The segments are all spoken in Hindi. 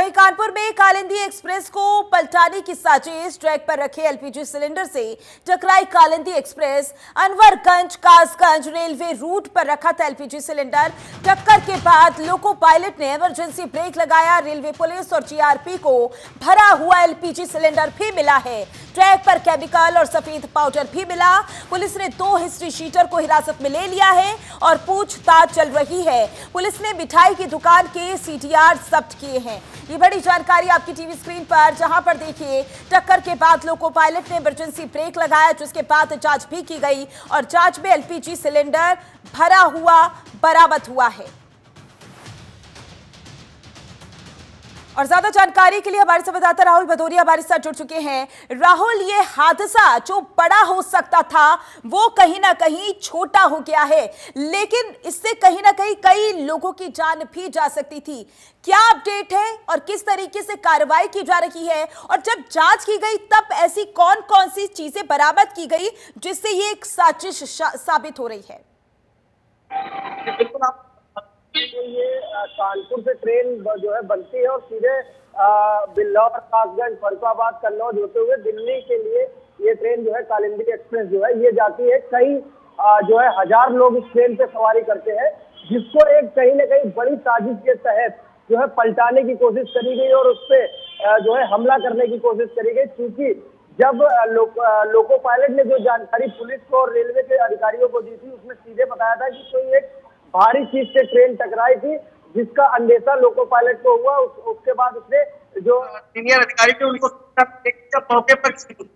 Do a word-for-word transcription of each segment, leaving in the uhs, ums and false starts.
वहीं कानपुर में कालिंदी एक्सप्रेस को पलटाने की साजिश, ट्रैक पर रखे एलपीजी सिलेंडर से टकराई Kalindi Express. Anwarganj Kasganj railway route पर रखा था एलपीजी सिलेंडर। टक्कर के बाद लोको पायलट ने इमरजेंसी ब्रेक लगाया। रेलवे पुलिस और जीआरपी को भरा हुआ एलपीजी सिलेंडर भी मिला है। ट्रैक पर केमिकल और सफेद पाउडर भी मिला। पुलिस ने दो हिस्ट्री शीटर को हिरासत में ले लिया है और पूछताछ चल रही है। पुलिस ने मिठाई की दुकान के सीटीआर जब्त किए हैं। ये बड़ी जानकारी आपकी टीवी स्क्रीन पर, जहां पर देखिए टक्कर के बाद लोको पायलट ने इमरजेंसी ब्रेक लगाया, जिसके बाद जांच भी की गई और जांच में एलपीजी सिलेंडर भरा हुआ बरामद हुआ है। और ज्यादा जानकारी के लिए हमारे संवाददाता राहुल भदौरिया हमारे साथ जुड़ चुके हैं। राहुल, ये हादसा जो बड़ा हो सकता था वो कहीं ना कहीं छोटा हो गया है, लेकिन इससे कहीं ना कहीं कई लोगों की जान भी जा सकती थी। क्या अपडेट है और किस तरीके से कार्रवाई की जा रही है, और जब जांच की गई तब ऐसी कौन कौन सी चीजें बरामद की गई जिससे ये एक साजिश साबित हो रही है? बिल्कुल, आप ये कानपुर से ट्रेन जो है बनती है और सीधे बिल्लौर, कासगंज, फरुखाबाद, कन्नौज होते हुए दिल्ली के लिए ये ट्रेन जो है कालिंदी एक्सप्रेस जो है ये जाती है। कई जो है हजार लोग इस ट्रेन पे सवारी करते हैं, जिसको एक कहीं ना कहीं बड़ी साजिश के तहत जो है पलटाने की कोशिश करी गई और उस पर जो है हमला करने की कोशिश करी गई। क्योंकि जब लोक, लोको पायलट ने जो जानकारी पुलिस को और रेलवे के अधिकारियों को दी थी, उसमें सीधे बताया था कि कोई एक भारी चीज से ट्रेन टकराई थी, जिसका अंदेशा लोको पायलट को हुआ। उस, उसके बाद उसने जो सीनियर अधिकारी थे उनको मौके पर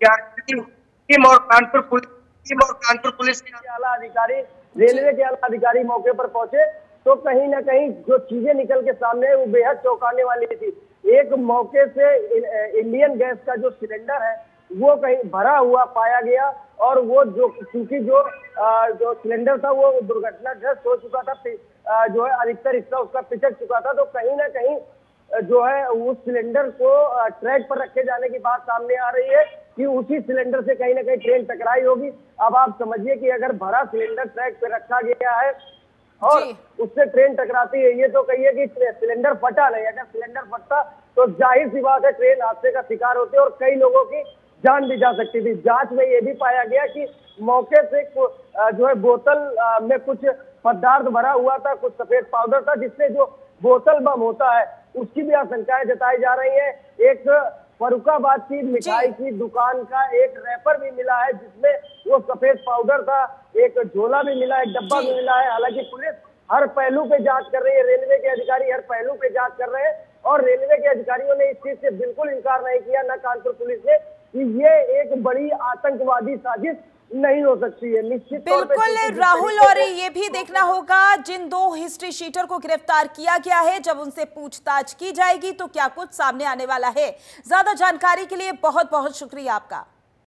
टीम और कानपुर पुलिस टीम और कानपुर पुलिस के आला अधिकारी, रेलवे के आला अधिकारी मौके पर पहुंचे तो कहीं ना कहीं जो चीजें निकल के सामने वो बेहद चौंकाने वाली थी। एक मौके से इंडियन गैस का जो सिलेंडर है वो कहीं भरा हुआ पाया गया और वो जो क्योंकि जो आ, जो सिलेंडर था वो दुर्घटनाग्रस्त हो चुका था, आ, जो है अधिकतर हिस्सा उसका पिचक चुका था। तो कहीं ना कहीं जो है उस सिलेंडर को ट्रैक पर रखे जाने की बात सामने आ रही है कि उसी सिलेंडर से कहीं ना कहीं ट्रेन टकराई होगी। अब आप समझिए कि अगर भरा सिलेंडर ट्रैक पर रखा गया है और उससे ट्रेन टकराती है, ये तो कहिए कि सिलेंडर फटा नहीं। अगर सिलेंडर फटता तो जाहिर सी बात है ट्रेन हादसे का शिकार होती और कई लोगों की जान भी जा सकती थी। जांच में ये भी पाया गया कि मौके से जो है बोतल में कुछ पदार्थ भरा हुआ था, कुछ सफेद पाउडर था, जिससे जो बोतल बम होता है उसकी भी आशंकाएं जताई जा रही है। एक फरुखाबाद की मिठाई की दुकान का एक रैपर भी मिला है जिसमें वो सफेद पाउडर था, एक झोला भी मिला, एक डब्बा भी मिला है। हालांकि पुलिस हर पहलू पे जांच कर रही है, रेलवे के अधिकारी हर पहलू पे जांच कर रहे हैं और रेलवे के अधिकारियों ने इस चीज से बिल्कुल इनकार नहीं किया, न कानपुर पुलिस ने, कि ये एक बड़ी आतंकवादी साजिश नहीं हो सकती है। निश्चित बिल्कुल राहुल, और ये भी देखना होगा जिन दो हिस्ट्री शीटर को गिरफ्तार किया गया है, जब उनसे पूछताछ की जाएगी तो क्या कुछ सामने आने वाला है। ज्यादा जानकारी के लिए बहुत बहुत शुक्रिया आपका।